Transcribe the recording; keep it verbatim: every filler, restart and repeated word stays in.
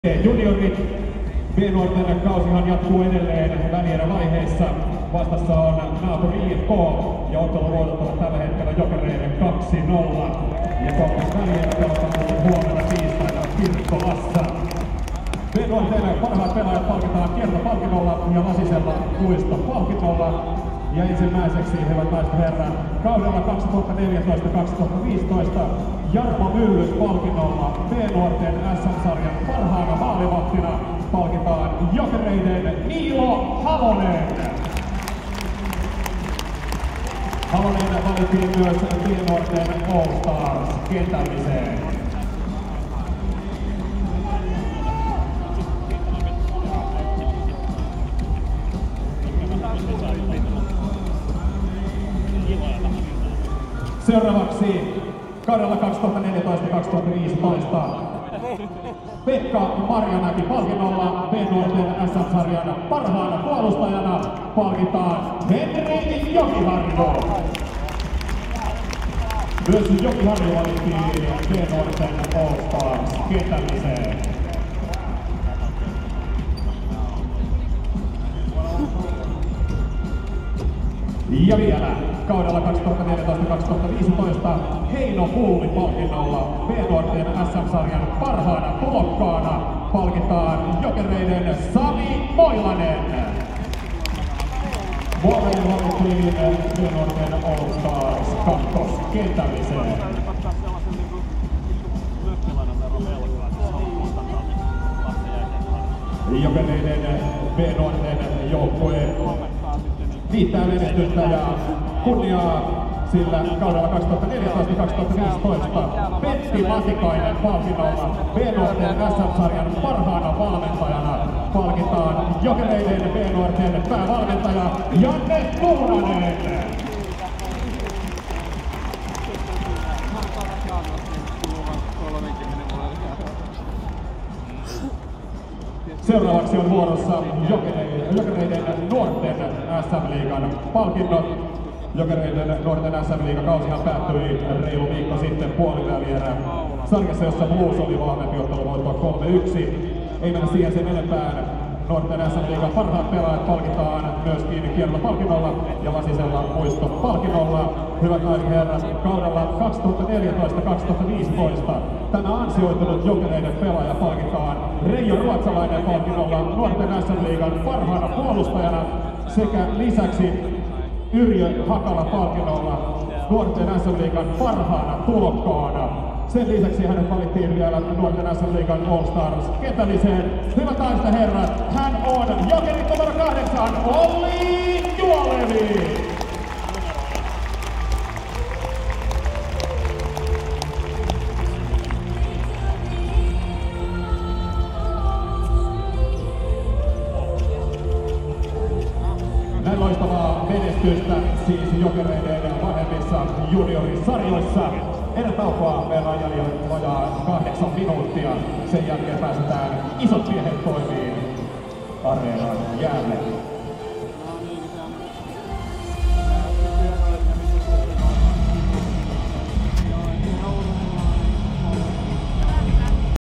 Juniorit B-nuorten kausihan jatkuu edelleen välierävaiheessa. Vastassa on naapuri I F K ja otteluvoitot ovat tällä hetkellä Jokereiden kaksi nolla. Ja kolmas välierä pelataan huomenna tiistaina Kirkkolassa. B-nuorten parhaat pelaajat palkitaan kiertopalkinnolla ja Lasisella muistopalkinnolla. Ja ensimmäiseksi, hyvät naiset ja herrat, kaudella kaksituhattaneljätoista kaksituhattaviisitoista Jarmo Myllys palkinnolla B-nuorten S M-sarjan parhaana maalivahtina palkitaan Jokereiden Niilo Halonen. Halonen valittiin myös B-nuorten All Stars -kentälliseen. Seuraavaksi kaudella kaksituhattaneljätoista kaksituhattaviisitoista Pekka Marjamäki palkinnolla B-nuorten S M-sarjan parhaana puolustajana palkitaan Henri Jokiharju. Myös Jokiharju valittiin B-nuorten All Stars -kentälliseen. Ja vielä kaudella kaksituhattaneljätoista kaksituhattaviisitoista Heino Pulli palkinnolla B-nuorten S M-sarjan parhaana tulokkaana palkitaan Jokereiden Sami Moilanen. Vuoroin valittiin B-nuorten All Stars kakkoskentämiseen. Jokereiden B-nuorten joukkue riittää menestystä ja kunniaa, sillä kaudella kaksituhattaneljätoista kaksituhattaviisitoista Petti Matikainen palkinnolla B-nuorten S M-sarjan parhaana valmentajana palkitaan Jokereiden B-nuorten päävalmentaja Janne Tuunanen. Seuraavaksi on vuorossa Jokereiden, Jokereiden nuorten S M-liigan palkinnot. Jokereiden nuorten S M-liigan kausihan päättyi reilu viikko sitten puolivälierä sarjassa, jossa Blues oli vahvempi otteluvoittoa kolme yksi. Ei mennä siihen sen enempään. Nuorten S M-liigan parhaat pelaajat palkitaan myöskin kiertopalkinnolla ja Lasisella muistopalkinnolla. Hyvät naiset ja herrat, kaudella kaksituhattaneljätoista kaksituhattaviisitoista tämä ansioitunut Jokereiden pelaaja palkitaan Reijo Ruotsalainen palkinnolla nuorten S M-liigan parhaana puolustajana sekä lisäksi Yrjö Hakala palkinnolla nuorten S M-liigan parhaana tulokkaana. Sen lisäksi hänet valittiin vielä nuorten S M-liigan All Stars -kentälliseen. Hyvät naiset ja herrat, hän on Jokerit numero kahdeksan, Olli Juolevi! Näin loistavaa menestystä siis Jokereiden vanhemmissa juniorisarjoissa. Ennen taukoa meillä on jäljellä vajaa kahdeksan minuuttia. Sen jälkeen pääsetään isot miehet toimiin areenan jäälle.